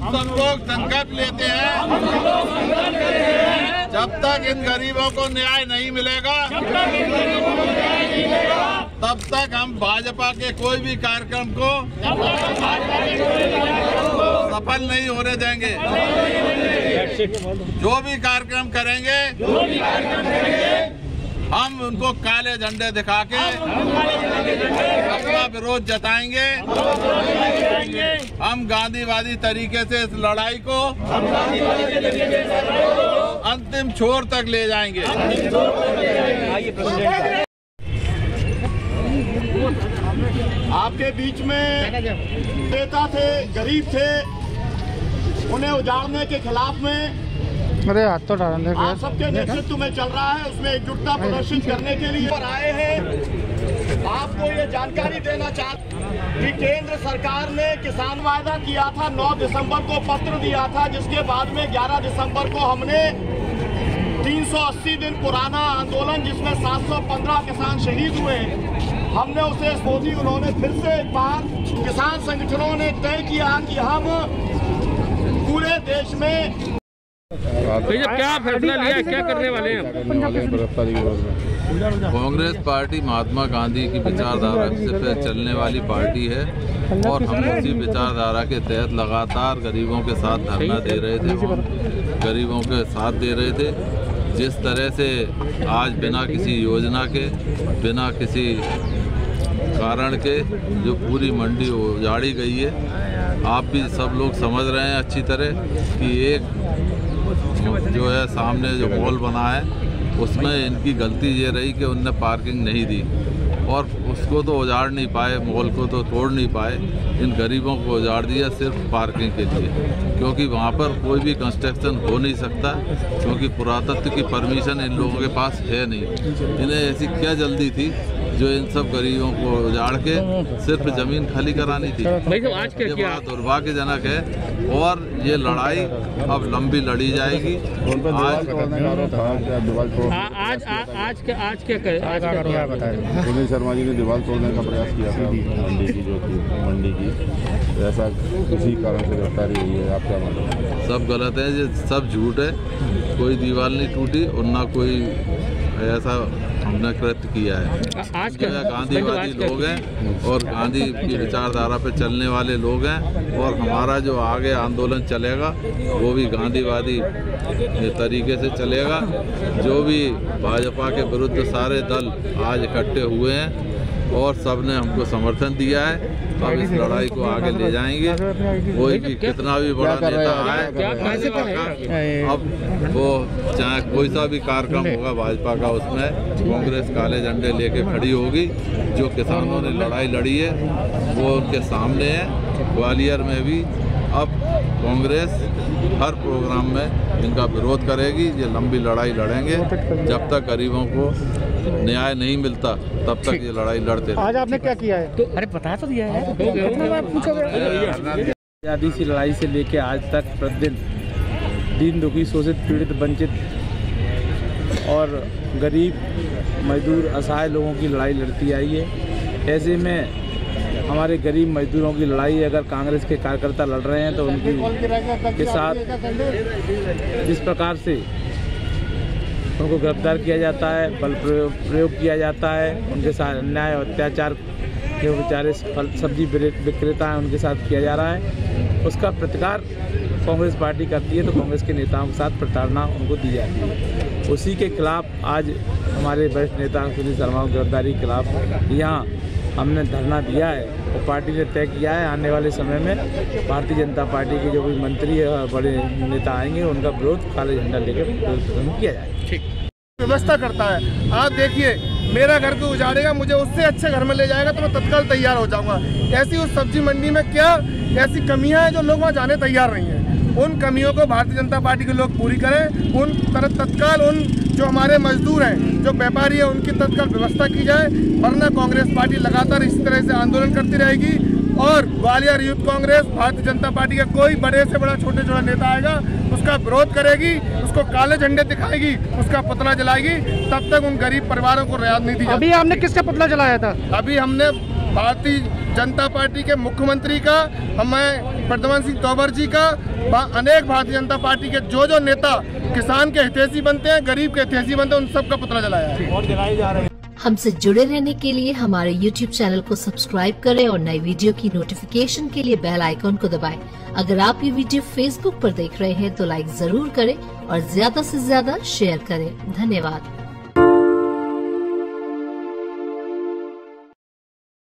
सब लोग संकल्प लेते हैं, जब तक इन गरीबों को न्याय नहीं मिलेगा तब तक हम भाजपा के कोई भी कार्यक्रम को सफल नहीं होने देंगे। जो भी कार्यक्रम करेंगे हम उनको काले झंडे दिखा के अपना विरोध जताएंगे। हम गांधीवादी तरीके से इस लड़ाई को अंतिम छोर तक ले जाएंगे। आपके बीच में नेता थे, गरीब थे, उन्हें उजाड़ने के खिलाफ में अरे हाथ तो डाल आप सबके नेतृत्व में चल रहा है, उसमें एकजुटता प्रदर्शित करने के लिए और आए हैं। आपको ये जानकारी देना चाहते कि केंद्र सरकार ने किसान वायदा किया था, 9 दिसंबर को पत्र दिया था, जिसके बाद में 11 दिसंबर को हमने 380 दिन पुराना आंदोलन जिसमें 715 किसान शहीद हुए, हमने उसे मोदी उन्होंने फिर से एक बार किसान संगठनों ने तय किया कि हम पूरे देश में क्या फैसला लिया, क्या करने वाले हैं? कांग्रेस पार्टी महात्मा गांधी की विचारधारा से चलने वाली पार्टी है और हम उसी विचारधारा के तहत लगातार गरीबों के साथ धरना दे रहे थे, गरीबों के साथ दे रहे थे। जिस तरह से आज बिना किसी योजना के, बिना किसी कारण के जो पूरी मंडी उजाड़ी गई है, आप भी सब लोग समझ रहे हैं अच्छी तरह कि एक जो है सामने जो मॉल बना है उसमें इनकी गलती ये रही कि उनने पार्किंग नहीं दी और उसको तो उजाड़ नहीं पाए, मॉल को तो तोड़ नहीं पाए, इन गरीबों को उजाड़ दिया सिर्फ पार्किंग के लिए, क्योंकि वहाँ पर कोई भी कंस्ट्रक्शन हो नहीं सकता, क्योंकि पुरातत्व की परमिशन इन लोगों के पास है नहीं। इन्हें ऐसी क्या जल्दी थी जो इन सब गरीबों को उजाड़ के सिर्फ जमीन खाली करानी थी। आज क्या ये बड़ा दुर्भाग्यजनक है और ये लड़ाई अब लंबी लड़ी जाएगी। आज क्या सुनील शर्मा जी ने दीवार तोड़ने का प्रयास किया था मंडी की, जो थी मंडी की, ऐसा किसी कारण से गिरफ्तारी हुई है, आप क्या मानते हैं? सब गलत है, ये सब झूठ है, कोई दीवार नहीं टूटी और ना कोई ऐसा हमने कृत्य किया है। आज गांधीवादी लोग हैं और गांधी की विचारधारा पे चलने वाले लोग हैं और हमारा जो आगे आंदोलन चलेगा वो भी गांधीवादी तरीके से चलेगा। जो भी भाजपा के विरुद्ध सारे दल आज इकट्ठे हुए हैं और सब ने हमको समर्थन दिया है, अब इस लड़ाई को आगे ले जाएंगे। कोई भी कितना भी बड़ा नेता आए, अब वो चाहे कोई सा भी कार्यक्रम होगा भाजपा का, उसमें कांग्रेस काले झंडे लेके खड़ी होगी। जो किसानों ने लड़ाई लड़ी है वो उनके सामने है। ग्वालियर में भी अब कांग्रेस हर प्रोग्राम में इनका विरोध करेगी। ये लंबी लड़ाई लड़ेंगे, जब तक गरीबों को न्याय नहीं मिलता तब तक ये लड़ाई लड़ते। आज आपने क्या किया है? तो अरे बता तो दिया है। आज़ादी की लड़ाई से लेके आज तक प्रतिदिन दीन दुखी, शोषित, पीड़ित, वंचित और गरीब, मजदूर, असहाय लोगों की लड़ाई लड़ती आई है। ऐसे में हमारे गरीब मजदूरों की लड़ाई अगर कांग्रेस के कार्यकर्ता लड़ रहे हैं तो उनकी के साथ जिस प्रकार से उनको गिरफ्तार किया जाता है, बल प्रयोग किया जाता है, उनके साथ अन्याय और अत्याचार जो बेचारे सब्जी विक्रेता हैं उनके साथ किया जा रहा है, उसका प्रतिकार कांग्रेस पार्टी करती है। तो कांग्रेस के नेताओं के साथ प्रताड़ना उनको दी जाती है। उसी के खिलाफ आज हमारे वरिष्ठ नेता सुनील शर्मा की गिरफ्तारी के खिलाफ यहाँ हमने धरना दिया है और पार्टी ने तय किया है आने वाले समय में भारतीय जनता पार्टी के जो भी मंत्री है, बड़े नेता आएंगे, उनका विरोध काले झंडा लेकर किया जाएगा। ठीक व्यवस्था करता है। आप देखिए, मेरा घर को उजाड़ेगा, मुझे उससे अच्छे घर में ले जाएगा तो मैं तत्काल तैयार हो जाऊंगा। ऐसी उस सब्जी मंडी में क्या ऐसी कमियां हैं जो लोग वहाँ जाने तैयार नहीं हैं, उन कमियों को भारतीय जनता पार्टी के लोग पूरी करें। उन तत्काल उन जो हमारे मजदूर हैं, जो व्यापारी हैं, उनकी तत्काल व्यवस्था की जाए, वरना कांग्रेस पार्टी लगातार इस तरह से आंदोलन करती रहेगी। और ग्वालियर यूथ कांग्रेस भारतीय जनता पार्टी का कोई बड़े से बड़ा छोटे छोटा नेता आएगा उसका विरोध करेगी, उसको काले झंडे दिखाएगी, उसका पुतला जलाएगी, तब तक उन गरीब परिवारों को रियायत नहीं दी जाएगी। अभी आपने किसका पुतला जलाया था? अभी हमने भारतीय जनता पार्टी के मुख्यमंत्री का, हमें प्रद्युम्न सिंह तोमर जी का, अनेक भारतीय जनता पार्टी के जो नेता किसान के हितैषी बनते हैं, गरीब के हितैषी बनते हैं, उन सबका पुतला जलाया है और जलाई जा रही है। हमसे जुड़े रहने के लिए हमारे YouTube चैनल को सब्सक्राइब करें और नई वीडियो की नोटिफिकेशन के लिए बेल आइकॉन को दबाएं। अगर आप ये वीडियो Facebook पर देख रहे हैं तो लाइक जरूर करें और ज्यादा से ज्यादा शेयर करें। धन्यवाद।